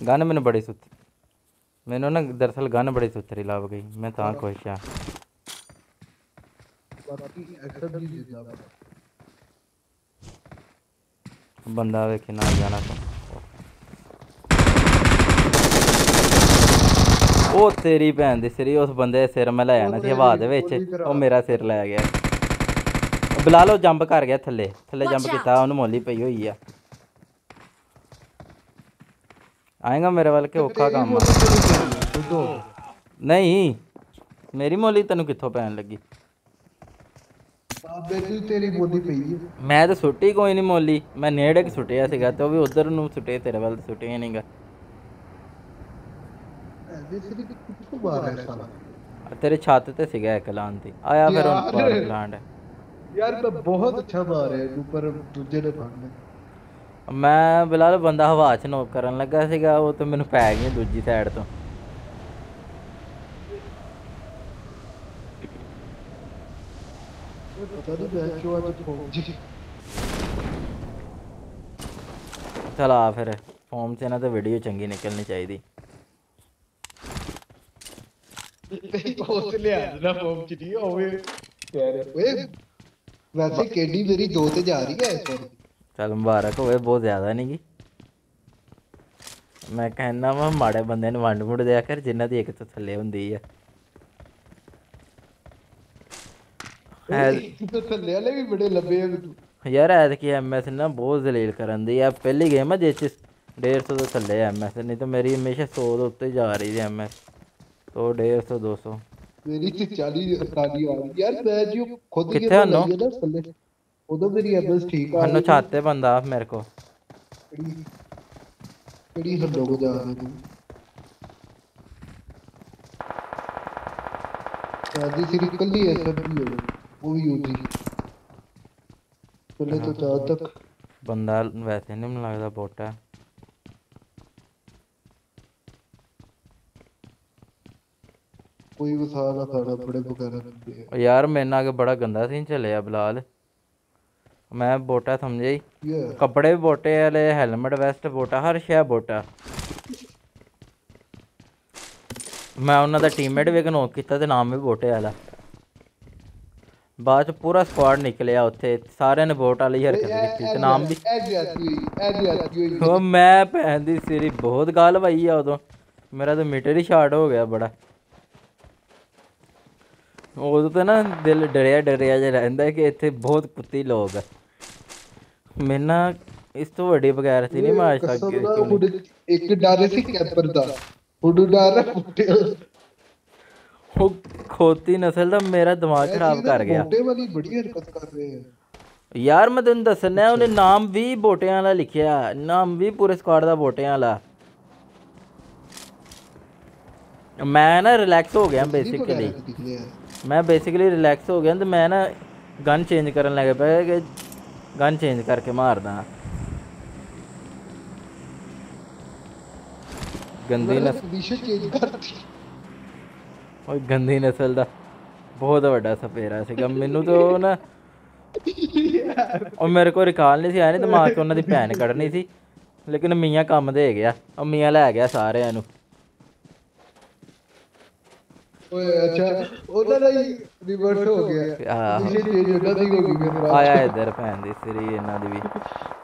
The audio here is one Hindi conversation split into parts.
गन मैंने बड़ी मैंने ना दरअसल गन बड़ी सुथरी लभ गई, मैं तां खुश हाँ। बंदा वेखे ना जाना तो ओ तेरी भैन दी सिरी, उस बंदे दे सिर मैं लै जाना सी हवा दे विच, ओ मेरा सिर लै गया। बिलाल ओ जंप कर गया थल्ले, थल्ले जंप कीता, ओनू मोली पई होई आ। आएगा मेरे वाल के औखा काम आ। नहीं मेरी मोली तेनू कित्थों पैन लगी? मैं तो सुट्टी कोई नहीं मोली, मैं नेड़े सुटिया सीगा ते ओह वी उधर नूं सुटे, तेरे वाल सुटिया नहीं गा। तेरे छत ते सीगा इक लानती आया, फिर हुण पावर प्लांट है। यार मैं बहुत अच्छा मारे पर दूजे ने फड़ ले। मैं बिलाल बंदा हवा च नोक करन लगा सीगा, वो तो मैनू पै गई दूजी साइड तो। पता नहीं मैं क्यों आज पहुंची। चल आ फिर फॉर्म च ना, तो वीडियो चंगी निकलनी चाहिए। वैसे केडी मेरी 2 ते जा रही है इस बार। चल मुबारक होवे, बहुत ज़्यादा नहीं गी। मैं कहना वा माड़े बंदे नूं वंड वुंड दिया कर, जिन्हां दी इक तो थल्ले हुंदी है। थल्ले वाले भी बड़े लंबे हैं तू यार ऐतकी MS ना बहुत जलील करन दी है। पहली गेम है जिस 150 तो थल्ले MS, नहीं तो मेरी हमेशा 100 के उत्ते जा रही थी MS, तो 150 200 मेरी तो 40 48 आ रही यार। मैं जो खुद कित्थे गेम हन्नो लाई है ना थल्ले, उधर मेरी एमएस ठीक आ हन्नो रही छाते बंदा मेरे को कड़ी हन्नो को जा रहे तू। शादी सिरी कल्ली एसएमपी है वो भी यूजी चले तो जहाँ तक बंदा वैसे नहीं ਮੈਨੂੰ लगदा बोट है। कोई वसा ना खाना बड़े वगैरह यार मेरे नाल बड़ा गंदा सीन चलिया बिलाल। मैं बोटा समझे ही, कपड़े भी बोटे वाले, हेलमेट वेस्ट बोटा, हर शै बोटा। मैं उन्होंने टीममेट भी नॉक किया तो नाम भी बोटे वाला। बाद च पूरा स्क्वाड निकलिया उत्थे, सारे ने बोट वाली हरकत की, नाम भी मैं भैन दी सिरी बहुत गाल पाई है उदों। मेरा तो मीटर ही शार्ट हो गया बड़ा। उदों तो ना दिल डरिया डरिया जिहा रहिंदा कि इत्थे बहुत कुत्ती लोग है। मेरे ना इस तो वड्डी बगैरती नहीं मैं आज तक एक डर सी कैंपर दा हुण डर है फुटे। वो खोती नस्ल दा मेरा दिमाग खराब कर गया। बोटे वाली बड़ी हरकत कर रहे हैं यार मैं तेन दसना, उन्हें नाम भी बोटियां वाला लिखिया, नाम भी पूरे स्क्वाड दा बोटियां वाला। मैं ना रिलैक्स हो गया बेसिकली, मैं बेसिकली रिलैक्स हो गया, तो मैं ना गन चेंज करन लग पाया कि गन चेंज करके मारदा। गंदी गंदी नस्ल दा बहुत वड्डा सपेरा सीगा। मैनू तो ना और मेरे को रिकॉल नहीं सी आया, नहीं दिमाग च उन्हां दी भैन कड्ढनी सी, लेकिन मियाँ काम दे गया, और मियाँ लै गया सारिਆਂ ਨੂੰ। अच्छा ਉਹਨਾਂ ਦਾ ਹੀ ਰਿਵਰਸ ਹੋ ਗਿਆ, ਪੋਜੀਸ਼ਨ ਚੇਂਜ ਉਹਨਾਂ ਦੀ ਹੋ ਗਈ ਫਿਰ ਬਾਅਦ ਆਇਆ ਇੱਧਰ ਭੈਣ ਦੀ ਸਿਰੀ ਇਹਨਾਂ ਦੀ ਵੀ।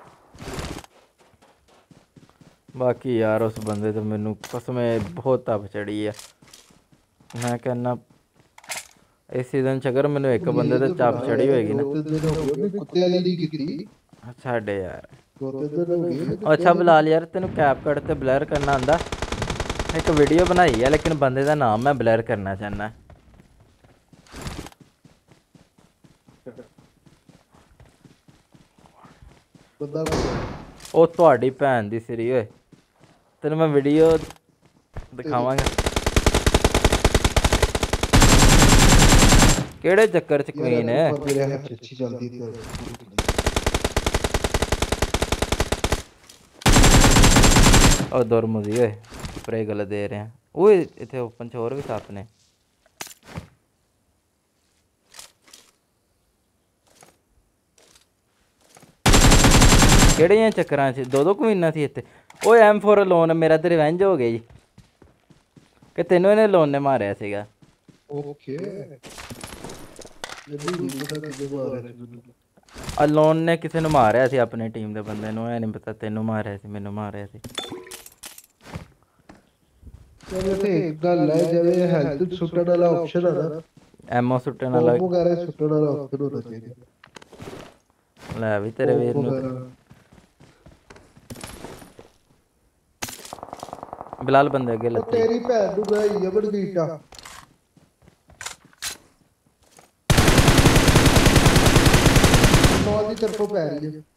बाकी यार उस बंदे तो मैनू कसम बहुत तप चढ़ी है। मैं कहना इस सीजन च अगर मैनू एक बंदे ते तप चढ़ी होएगी ना साढ़े यार। अच्छा बिलाल यार तेनू कैपकट ते ब्लर करना आंदा? एक वीडियो बनाई है लेकिन बंदे का नाम मैं ब्लर करना चाहना। ਉਹ ਤੁਹਾਡੀ ਭੈਣ ਦੀ ਸਿਰੀ ਓਏ, ਤੈਨੂੰ ਮੈਂ ਵੀਡੀਓ ਦਿਖਾਵਾਂਗਾ। ਕਿਹੜੇ ਚੱਕਰ ਚ ਕੁਈਨ ਹੈ? ਉਹ ਦੁਰਮੁਦੀ ਓਏ ਸਪਰੇ ਗਲਤ ਦੇ ਰਹੇ ਓਏ, ਇੱਥੇ ਓਪਨ ਚ ਹੋਰ ਵੀ ਸੱਪ ਨੇ। ਕਿਹੜੀਆਂ ਚੱਕਰਾਂ 'ਚ ਦੋ ਕਮੀਨਾ ਸੀ ਇੱਥੇ। ਓਏ M4 ਲੋਨ ਮੇਰਾ ਤੇ ਰਿਵੈਂਜ ਹੋ ਗਿਆ ਜੀ ਕਿ ਤੈਨੂੰ ਇਹਨੇ ਲੋਨ ਨੇ ਮਾਰਿਆ ਸੀਗਾ। ਓਕੇ ਮੈਨੂੰ ਨਹੀਂ ਪਤਾ ਕਿਹਨੇ ਮਾਰਿਆ ਸੀ ਮੈਨੂੰ। ਆ ਲੋਨ ਨੇ ਕਿਸੇ ਨੂੰ ਮਾਰਿਆ ਸੀ ਆਪਣੀ ਟੀਮ ਦੇ ਬੰਦੇ ਨੂੰ, ਇਹ ਨਹੀਂ ਪਤਾ ਤੈਨੂੰ ਮਾਰਿਆ ਸੀ ਮੈਨੂੰ ਮਾਰਿਆ ਸੀ। ਚਲ ਇੱਥੇ ਇੱਕ ਗੱਲ ਹੈ, ਜਿਵੇਂ ਹੈਲਥ ਸੁੱਟਣ ਵਾਲਾ ਆਪਸ਼ਨ ਆ ਨਾ, ਐਮਓ ਸੁੱਟਣ ਵਾਲਾ ਵਗੈਰਾ ਸੁੱਟਣ ਵਾਲਾ ਆਪਸ਼ਨ ਹੋਣਾ ਚਾਹੀਦਾ। ਲੈ ਵੀ ਤੇਰੇ ਵੀਰ ਨੂੰ ਬਿਲਾਲ ਬੰਦੇ ਅੱਗੇ ਲੱਗੇ। ਤੇਰੀ ਭੈਣ ਨੂੰ ਮੈਂ ਯਮਨ ਗੀਟਾ ਦੀ ਤਰਫੋਂ ਪੈ ਰਹੀ ਹੈ।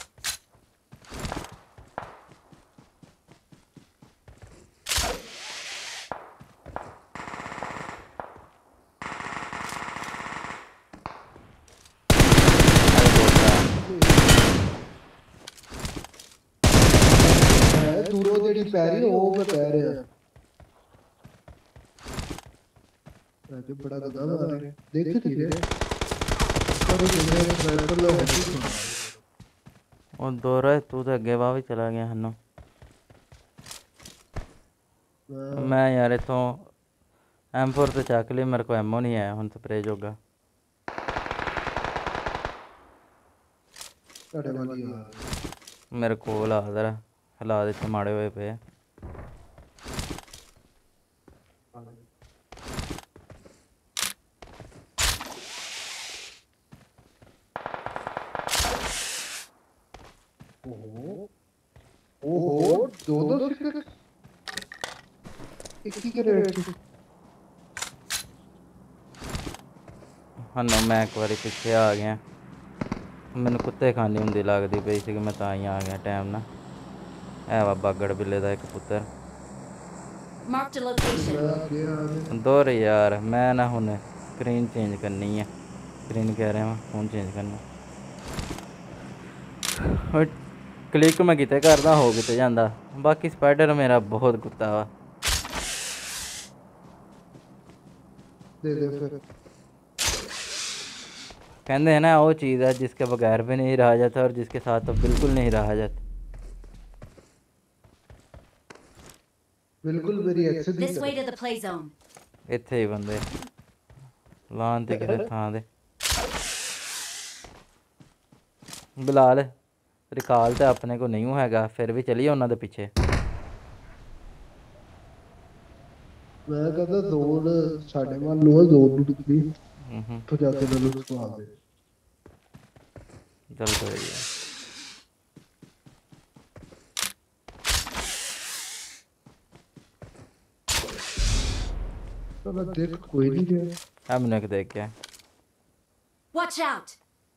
ਦੂਰੋਂ ਜਿਹੜੀ ਪੈ ਰਹੀ ਉਹ ਮੈਂ ਕਹਿ ਰਿਹਾ ਅੱਜ ਬੜਾ ਗਦਾ ਮਾਰ ਰਿਹਾ ਦੇਖ ਧੀਰੇ ਉਹ ਦੋਰਾ ਤੂੰ ਤਾਂ ਅੱਗੇ ਵਾਹ ਵੀ ਚਲਾ ਗਿਆ ਹਨ। ਮੈਂ ਯਾਰ ਇੱਥੋਂ M4 ਤੇ ਚੱਕ ਲਈ, ਮੇਰੇ ਕੋਲ ਐਮਓ ਨਹੀਂ ਆਇਆ ਹੁਣ ਸਪਰੇ ਜੋਗਾ। ਮੇਰੇ ਕੋਲ ਆ ਜ਼ਰਾ ਹਾਲਾਤ ਇੱਥੇ ਮਾੜੇ ਹੋਏ ਪਏ। ओहो दो सिक्के एक ही के रेट ਹਨ ਮੈਂ ਇੱਕ ਵਾਰੀ ਪਿੱਛੇ ਆ ਗਿਆ, ਮੈਨੂੰ ਕੁੱਤੇ ਖਾਣੀ ਹੁੰਦੀ ਲੱਗਦੀ ਪਈ ਸੀ, ਮੈਂ ਤਾਂ ਹੀ ਆ ਗਿਆ ਟਾਈਮ ਨਾਲ। ਇਹ ਵਾ ਬਾਗੜ ਬਿੱਲੇ ਦਾ ਇੱਕ ਪੁੱਤਰ ਦੋਰ ਯਾਰ। ਮੈਂ ਨਾ ਹੁਣ ਸਕਰੀਨ ਚੇਂਜ ਕਰਨੀ ਹੈ, ਸਕਰੀਨ ਕਹਿ ਰਿਹਾ ਮੈਂ ਫੋਨ ਚੇਂਜ ਕਰਨਾ। ਕਲਿੱਕ ਮੈਂ ਕਿਤੇ ਕਰਦਾ ਹੋ ਕਿਤੇ ਜਾਂਦਾ। ਬਾਕੀ ਸਪਾਈਡਰ ਮੇਰਾ ਬਹੁਤ ਕੁੱਤਾ ਵਾ। कहते हैं ना वो चीज़ है जिसके बगैर भी नहीं रहा जाता और जिसके साथ तो बिल्कुल नहीं रहा जाता। बिल्कुल मेरी This way to the play zone. ਇੱਥੇ ਹੀ ਬੰਦੇ ਲਾਨ ਤੇ ਕਿਸੇ ਥਾਂ ਦੇ। ਬਿਲਾਲ ਰਿਕਾਲ ਤੇ ਆਪਣੇ ਕੋ ਨਹੀਂ ਹੈਗਾ, ਫਿਰ ਵੀ ਚਲੀਏ ਉਹਨਾਂ ਦੇ ਪਿੱਛੇ। ਮੈਂ ਕਹਿੰਦਾ ਦੌੜ ਸਾਡੇ ਵੱਲ ਨੂੰ ਦੌੜ ਨੂੰ ਟਿਕਦੀ ਤੋਂ ਜਾ ਕੇ ਮੈਨੂੰ ਸਵਾ ਦੇ। ਚੱਲ ਕੋਈ ਚਲੋ ਦੇਖ ਕੋਈ ਨਹੀਂ ਗਿਆ। ਆ ਮੈਨੂੰ ਇੱਕ ਦੇਖ ਕੇ Watch out.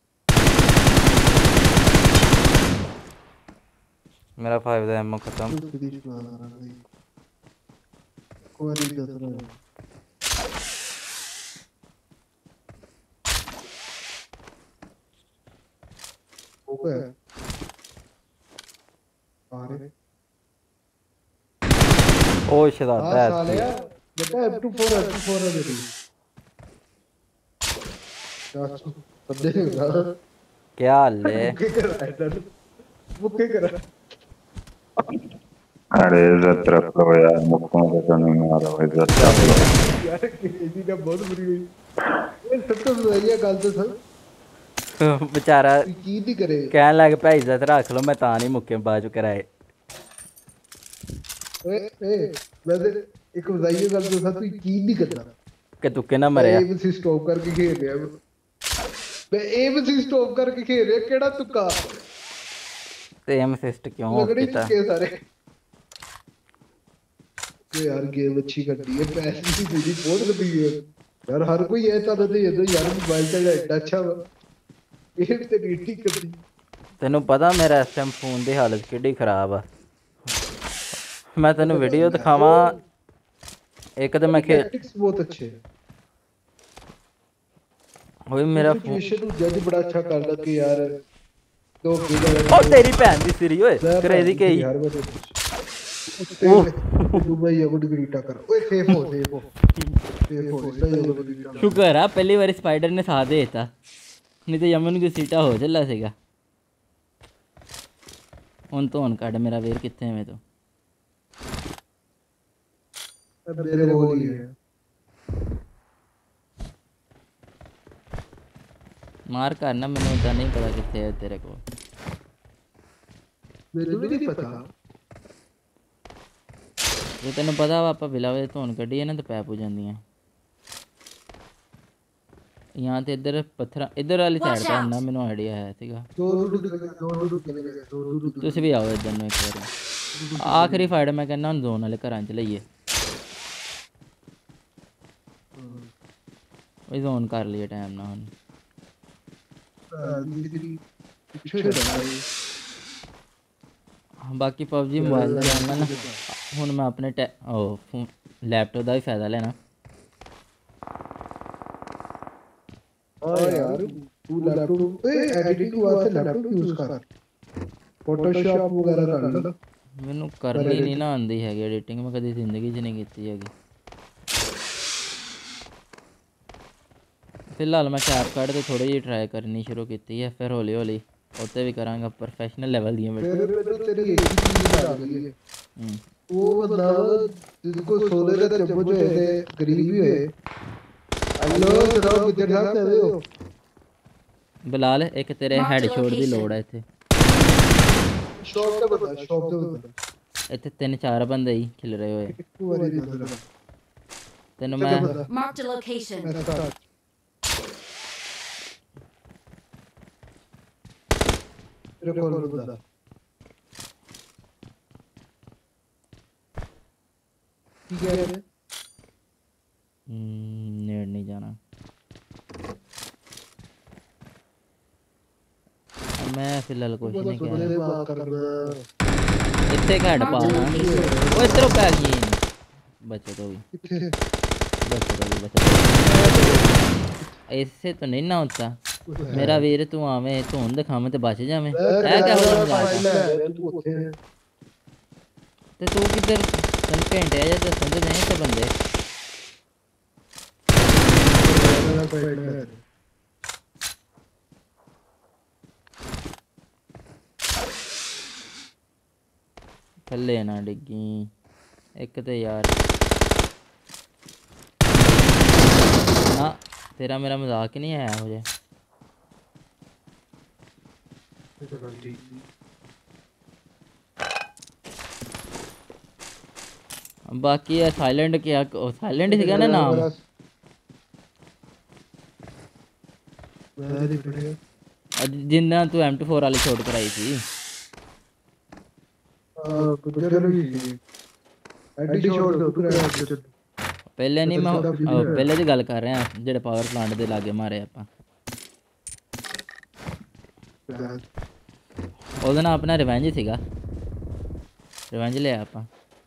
मेरा 5 ਦਾ ਐਮਓ ਖਤਮ। कोई नहीं ओके अरे ओ शराबा है साले बेटा F24 है मेरी बंदे का क्या हाल है। मुक्के कर अरे इज्जत रखो यार, मुक्कों को तो नहीं मारो, इज्जत रखो यार। किसी का बहुत बुरी हुई ये सब तो सही है गल तो सर बेचारा की नहीं करे कहने लग पिया इज्जत रख लो, मैं ता नहीं मुक्के बाद च कराए। ए वैसे एक बताइए गल तो सर तू की नहीं करता कि तुक्के ना मरे एम से स्टॉप करके खेल रहा है। मैं एम से स्टॉप करके खेल रहा केड़ा तुक्का ते एम असिस्ट क्यों लगड़े कीता। तुक्के सारे यार गेम अच्छी करती है, पैसे की मेरी बहुत लगी है यार। हर कोई ये चाहता है यार मोबाइल चला एडा अच्छा वा गेम ते नीटी करती। तेनू पता मेरा इस टाइम फोन की हालत किड्डी खराब आ। मैं तेनू वीडियो दिखावा एक तो मैं टैक्टिक्स बहुत अच्छे हैं। ओए मेरा फोन सिचुएशन को जज बड़ा अच्छा कर लग के यार तो ओ तेरी भैन दी सिरी ओए क्रेजी के ही यार दुबई ये गुड ग्रीटा कर ओए सेफ हो शुक्र है पहली बार स्पाइडर ने साथ देता, नहीं तो यमन की सीटा हो चला सीगा। ਹੁਣ ਧੋਣ ਕੱਢ ਮੇਰਾ ਵੀਰ, ਕਿੱਥੇ ਐਵੇਂ ਤੂੰ? मेरे कोल ही है। ਮਾਰ ਕਰਨਾ, ਮੈਨੂੰ ਉਦਾਂ ਨਹੀਂ ਪਤਾ ਕਿੱਥੇ ਹੈ ਤੇਰੇ ਕੋਲ। मेनू भी नहीं पता। ਜੇ ਤੈਨੂੰ ਪਤਾ ਵਾ ਆਪਾਂ ਬਿਲਾ ਵੇ ਧੋਣ ਕੱਢੀਏ ਨਾ ਤਾਂ ਪੈ ਪੁ ਜਾਂਦੀਆਂ। ਜਾਂ ਤੇ ਇੱਧਰ ਪੱਥਰਾਂ ਇੱਧਰ ਵਾਲੀ ਸਾਈਡ ਤਾਂ ਹੁੰਦਾ, ਮੈਨੂੰ ਆਈਡੀਆ ਹੈ ਸੀਗਾ। ਤੁਸੀਂ ਵੀ ਆਓ ਇੱਧਰ ਨੂੰ ਇੱਕ ਵਾਰੀ। ਆਖਰੀ ਫਾਈਟ ਮੈਂ ਕਹਿੰਦਾ ਹੁਣ ਜ਼ੋਨ ਵਾਲੇ ਘਰਾਂ 'ਚ ਲਈਏ। ਉਹ ਜ਼ੋਨ ਕਰ ਲਈਏ ਟਾਈਮ ਨਾਲ ਹੁਣ। ਬਾਕੀ PUBG ਮੋਬਾਈਲ ਦਾ ਗੇਮ ਹੈ ਨਾ, ਹੁਣ ਮੈਂ ਆਪਣੇ ਲੈਪਟਾਪ ਦਾ ਵੀ ਫਾਇਦਾ ਲੈਣਾ। हाँ यार तू लैपटॉप एडिटिंग वास्ते लैपटॉप यूज कर, फोटोशॉप वगैरह कर लो। ਮੈਨੂੰ ਕਰਨੀ ਨਹੀਂ ਨਾ ਆਉਂਦੀ ਹੈਗੀ ਐਡੀਟਿੰਗ, ਮੈਂ ਕਦੀ ਜ਼ਿੰਦਗੀ 'ਚ ਨਹੀਂ ਕੀਤੀ ਹੈਗੀ। ਫਿਲਹਾਲ ਮੈਂ ਕੈਪਕਟ ਤੇ ਥੋੜੀ ਜਿਹੀ ਟਰਾਈ ਕਰਨੀ ਸ਼ੁਰੂ ਕੀਤੀ ਹੈ, ਫਿਰ ਹੌਲੀ ਹੌਲੀ ਉੱਤੇ ਵੀ ਕਰਾਂਗਾ ਪ੍ਰੋਫੈਸ਼ਨਲ ਲੈਵਲ ਦੀਆਂ ਵੀਡੀਓ। मेरे पे तो तेरी एक ही चीज आ गई है, वो मतलब जिसको सोने का चम्मच जो है गरीब भी है। हेलो जनाब किधर साहब कैसे हो? ਬਿਲਾਲ ਇੱਕ ਤੇਰੇ ਹੈਡਸ਼ਾਟ ਦੀ ਲੋੜ ਹੈ ਇੱਥੇ। शॉप पे बता, शॉप पे बता। ਇੱਥੇ 3-4 ਬੰਦੇ ਹੀ ਖਿਲ ਰਹੇ ਹੋਏ। एक बार ही बता। ਤੈਨੂੰ ਮੈਂ Marked a location. ऐसा तेरे को बता। ठीक है ਨੇੜ ਨਹੀਂ ਜਾਣਾ। ਮੈਂ ਫਿਲਹਾਲ ਕੁਛ ਨਹੀਂ ਕਹਿ ਰਿਹਾ। बात करना। ਇੱਥੇ ਘੜ ਪਾ ਦਾਂ। ਉਹ ਇੱਧਰੋਂ ਪੈ ਗਈ बचत होगी, किथे बचत होगी, बचत। ऐसे तो नहीं ना होता मेरा वीर, तू आवे धुन दिखावे तो बच जावे। ते तू किधर तन घंटे या दसन तो नहीं ते बंदे थल्ले ना डिग्गी एक तो यार। ना तेरा मेरा मजाक ही नहीं आया मुझे। बाकी है साइलेंट, क्या साइलेंट ही ना नाम। जिन्ना तू M24 वाली शॉट कराई थी पहले नहीं, मैं पहले की गल कर रहा जेड़े पावर प्लांट के लागे मारे ਆਪਾਂ ਉਹਦੇ ਨਾਲ ਆਪਣਾ ਰਿਵੈਂਜ ਸੀਗਾ, ਰਿਵੈਂਜ ਲਿਆ ਆਪਾਂ।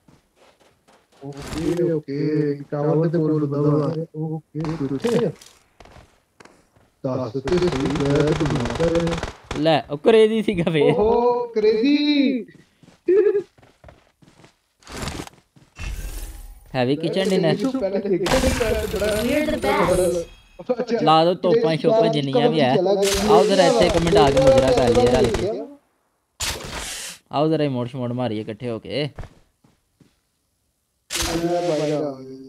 ਓਕੇ ਓਕੇ ਟਾਵਰ ਦੇ ਕੋਲ ਬਦਲਵਾ ਓਕੇ ਕਿੱਥੇ ਦੱਸ ਤੇ ਸਹੀ ਮੈਂ ਤੂੰ ਮਾਰ ਲੈ ਉਹ ਕਰੇਜ਼ੀ ਸੀਗਾ ਫੇਰ। ਓਹੋ crazy heavy kitchen dinner We're the best. ला दो तोपां शोपां जिन्नियां भी है। आओ जरा इत्थे कमेंट आके मुजरा कर लिया रल के। आओ जरा इमोट शमोट मारिए इकट्ठे होके।